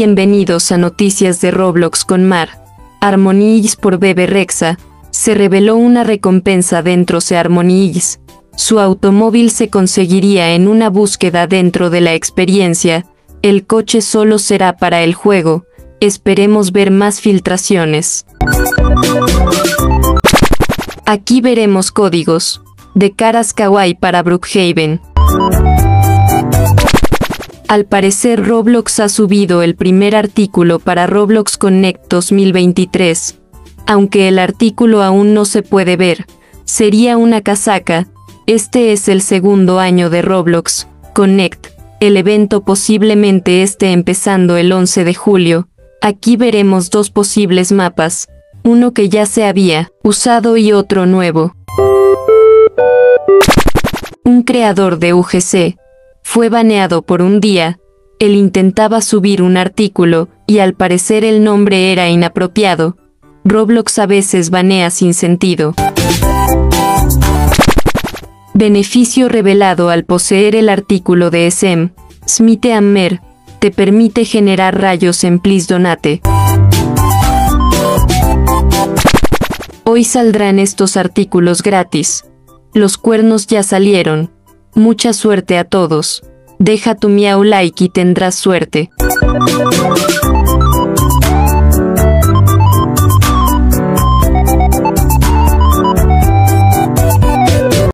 Bienvenidos a Noticias de Roblox con Mar. Harmonies por Bebe Rexha. Se reveló una recompensa dentro de Harmonies. Su automóvil se conseguiría en una búsqueda dentro de la experiencia. El coche solo será para el juego. Esperemos ver más filtraciones. Aquí veremos códigos de caras kawaii para Brookhaven. Al parecer Roblox ha subido el primer artículo para Roblox Connect 2023. Aunque el artículo aún no se puede ver, sería una casaca. Este es el segundo año de Roblox Connect. El evento posiblemente esté empezando el 11 de julio. Aquí veremos dos posibles mapas, uno que ya se había usado y otro nuevo. Un creador de UGC fue baneado por un día. Él intentaba subir un artículo y al parecer el nombre era inapropiado. Roblox a veces banea sin sentido. Beneficio revelado al poseer el artículo de SM. Smith Hammer te permite generar rayos en Please Donate. Hoy saldrán estos artículos gratis. Los cuernos ya salieron. Mucha suerte a todos. Deja tu miau like y tendrás suerte.